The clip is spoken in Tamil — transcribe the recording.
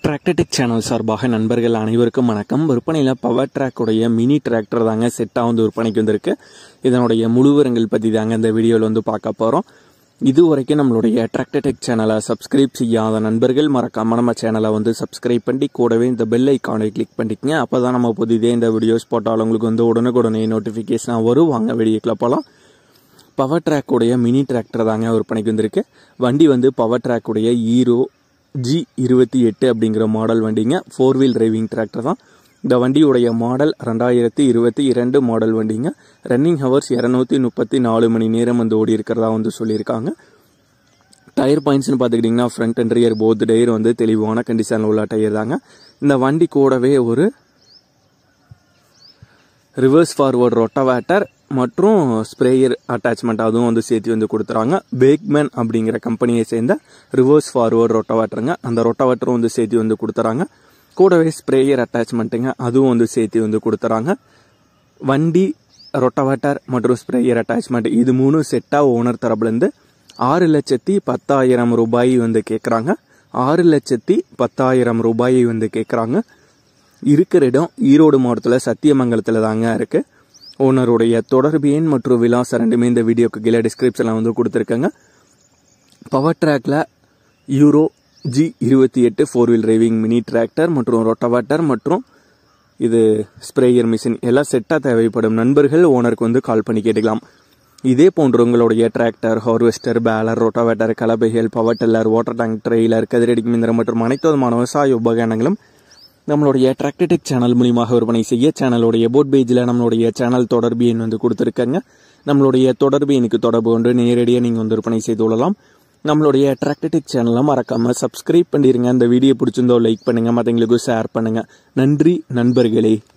டிராக்டர்டெக் சேனல் சார்பாக நண்பர்கள் அனைவருக்கும் வணக்கம். விற்பனையில் பவர் ட்ராக் உடைய மினி டிராக்டர் தாங்க செட்டாக விற்பனைக்கு வந்திருக்கு. இதனுடைய முழுவரங்கள் பற்றி தாங்க இந்த வீடியோவில் பார்க்க போகிறோம். இதுவரைக்கும் நம்மளுடைய டிராக்டர்டெக் சேனலை சப்ஸ்கிரைப் செய்யாத நண்பர்கள் மறக்காம நம்ம சேனலை சப்ஸ்கிரைப் பண்ணி கூடவே இந்த பெல் ஐக்கானை கிளிக் பண்ணிக்கங்க. அப்போ தான் நம்ம புதிதே இந்த வீடியோஸ் போட்டால் உங்களுக்கு உடனுக்குடனே நோட்டிஃபிகேஷனாக வரும். வாங்க வீடியோக்குள்ள போகலாம். பவர் ட்ராக் உடைய மினி டிராக்டர் தாங்க விற்பனைக்கு வந்திருக்கு. வண்டி பவர் ட்ராக் உடைய ஹீரோ G28 அப்படிங்கிற மாடல் வண்டிங்க. 4 வீல் டிரைவிங் டிராக்டர் தான். இந்த வண்டியுடைய மாடல் 2022 மாடல் வண்டிங்க. ரன்னிங் ஹவர்ஸ் 234 மணி நேரம் ஓடி இருக்கிறதா சொல்லியிருக்காங்க. டயர் பாயிண்ட்ஸ்னு பார்த்துக்கிட்டிங்கன்னா front and rear both tyre தெளிவான கண்டிஷனில் உள்ள டயர் தாங்க. இந்த வண்டி கூடவே ஒரு ரிவர்ஸ் ஃபார்வர்ட் ரொட்டவேட்டர் மற்றும் ஸ்ப்ரேயர் அட்டாச்மெண்ட் அதுவும் சேர்த்து கொடுத்துறாங்க. பேக்மேன் அப்படிங்கிற கம்பெனியை சேர்ந்த ரிவர்ஸ் ஃபார்வர்ட் ரொட்டவேட்டருங்க. அந்த ரொட்டவேட்டரும் சேர்த்து கொடுத்துறாங்க. கூடவே ஸ்ப்ரேயர் அட்டாச்மெண்ட்டுங்க அதுவும் சேர்த்து கொடுத்துறாங்க. வண்டி ரொட்டவேட்டர் மற்றும் ஸ்ப்ரேயர் அட்டாச்மெண்ட் இது மூணு செட்டாக ஓனர் தரப்புலேருந்து 6,10,000 ரூபாய் கேட்குறாங்க. 6,10,000 ரூபாய் கேட்குறாங்க. இருக்கிற இடம் ஈரோடு மாவட்டத்தில் சத்தியமங்கலத்தில் தாங்க இருக்கு. ஓனருடைய தொடர்பு எண் மற்றும் விலாசம் ரெண்டுமே இந்த வீடியோக்கு கீழே டிஸ்கிரிப்ஷனில் கொடுத்துருக்காங்க. பவர் ட்ராக்ல Hero G28 4 wheel driving mini tractor மற்றும் ரொட்டவேட்டர் மற்றும் இது ஸ்ப்ரேயர் மிஷின் எல்லாம் செட்டாக தேவைப்படும் நண்பர்கள் ஓனருக்கு கால் பண்ணி கேட்டுக்கலாம். இதே போன்று உங்களுடைய டிராக்டர், ஹார்வெஸ்டர், பேலர், ரொட்டவேட்டர், கலப்பைகள், power tiller, water tank, trailer, கதிரடி மிந்திரம் மற்றும் அனைத்து விதமான விவசாய உபகரணங்களும் நம்மளுடைய டிராக்டர்டெக் சேனல் மூலியமாக விற்பனை செய்ய சேனலுடைய போட் பேஜில் நம்மளுடைய சேனல் தொடர்பு எண் கொடுத்துருக்காங்க. நம்மளுடைய தொடர்பு எண்ணுக்கு தொடர்பு கொண்டு நேரடியாக நீங்கள் விற்பனை செய்து கொள்ளலாம். நம்மளுடைய டிராக்டர்டெக் சேனலை மறக்காமல் சப்ஸ்கிரைப் பண்ணிடுங்க. இந்த வீடியோ பிடிச்சிருந்தோ லைக் பண்ணுங்கள், மற்றவங்களுக்கு ஷேர் பண்ணுங்கள். நன்றி நண்பர்களே.